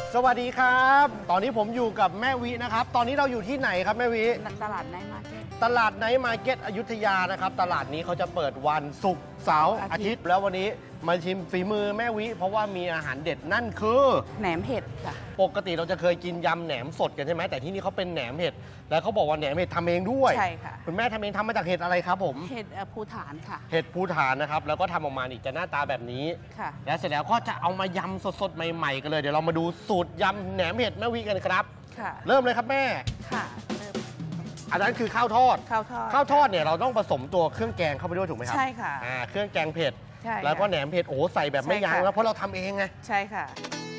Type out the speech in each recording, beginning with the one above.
สวัสดีครับตอนนี้ผมอยู่กับแม่วินะครับตอนนี้เราอยู่ที่ไหนครับแม่วิตลาดไนท์มาร์เก็ตตลาดไนท์มาร์เก็ตอยุธยานะครับตลาดนี้เขาจะเปิดวันศุกร์เสาร์อาทิตย์แล้ววันนี้มาชิมฝีมือแม่วิเพราะว่ามีอาหารเด็ดนั่นคือแหนมเห็ดค่ะปกติเราจะเคยกินยำแหนมสดกันใช่ไหมแต่ที่นี่เขาเป็นแหนมเห็ดแล้วเขาบอกว่าแหนมเห็ดทำเองด้วยใช่ค่ะคุณแม่ทำเองทำมาจากเห็ดอะไรครับผมเห็ดภูฐานค่ะเห็ดภูฐานนะครับแล้วก็ทำออกมาอีกจะหน้าตาแบบนี้ค่ะแล้วเสร็จแล้วก็จะเอามายำสดๆใหม่ๆกันเลยเดี๋ยวเรามาดูสูตรยำแหนมเห็ดแม่วิกันครับค่ะเริ่มเลยครับแม่ค่ะอันนั้นคือข้าวทอดข้าวทอดเนี่ยเราต้องผสมตัวเครื่องแกงเข้าไปด้วยถูกไหมครับใช่ค่ะเครื่องแกงเผ็ดใช่แล้วก็แหนมเผ็ดโอ้ใส่แบบไม่ยั้งแล้วเพราะเราทำเองไงใช่ค่ะ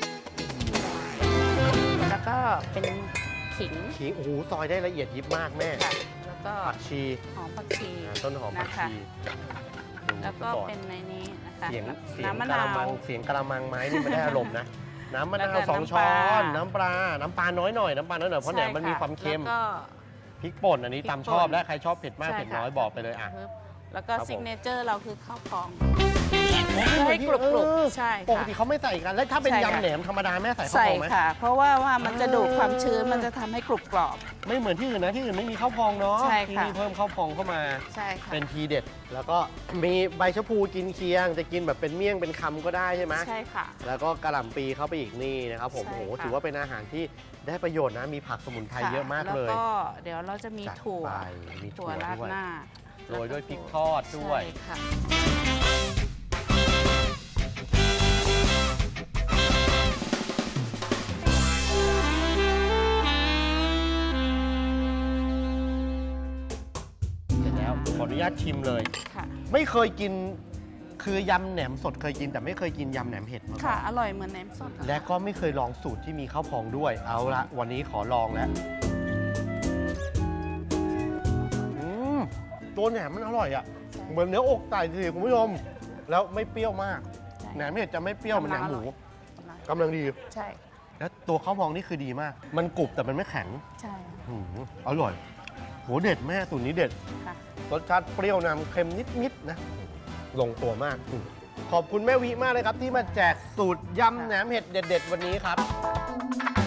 แล้วก็เป็นขิงโอ้โหซอยได้ละเอียดยิบมากแม่แล้วก็ผักชีหอมผักชีต้นหอมผักชีแล้วก็เป็นในนี้นะคะเสียงน้ำมะนาวเสียงกระมังไม้นี่มันได้อารมณ์นะน้ำมะนาว2 ช้อนน้ำปลาน้อยหน่อยเพราะแหนมมันมีความเค็มพริกป่นอันนี้ตามชอบและใครชอบเผ็ดมากเผ็ดน้อยบอกไปเลยแล้วก็ซิกเนเจอร์เราคือข้าวพองให้กรุบใช่ปกติเขาไม่ใส่กันแล้วถ้าเป็นยำแหนมธรรมดาแม่ใส่ข้าวพองไหมใส่ค่ะเพราะว่ามันจะดูดความชื้นมันจะทำให้กรุบกรอบไม่เหมือนที่อื่นนะที่อื่นไม่มีข้าวพองเนาะที่นี่เพิ่มข้าวพองเข้ามาเป็นทีเด็ดแล้วก็มีใบชะพูกินเคียงจะกินแบบเป็นเมี่ยงเป็นคำก็ได้ใช่ไหมใช่ค่ะแล้วก็กระหล่ำปีเข้าไปอีกนี่นะครับผมโอ้โหถือว่าเป็นอาหารที่ได้ประโยชน์นะมีผักสมุนไพรเยอะมากเลยแล้วก็เดี๋ยวเราจะมีถั่วราดหน้าโรยด้วยพริกทอดด้วยเสร็จแล้วขออนุญาตชิมเลยไม่เคยกินคือยำแหนมสดเคยกินแต่ไม่เคยกินยำแหนมเห็ดมาก่อนค่ะอร่อยเหมือนแหนมสดและก็ไม่เคยลองสูตรที่มีข้าวพองด้วยเอาละวันนี้ขอลองแล้วตัวแหนมมันอร่อยอ่ะเหมือนเนื้ออกไก่สิคุณผู้ชมแล้วไม่เปรี้ยวมากแหนมเห็ดจะไม่เปรี้ยวเหมือนแหนมหมูกำลังดีใช่แล้วตัวข้าวพองนี่คือดีมากมันกรุบแต่มันไม่แข็งใช่อร่อยโหเด็ดแม่สูตรนี้เด็ดรสชาติเปรี้ยวนำเค็มนิดๆนะลงตัวมากขอบคุณแม่วิมากเลยครับที่มาแจกสูตรยำแหนมเห็ดเด็ดๆวันนี้ครับ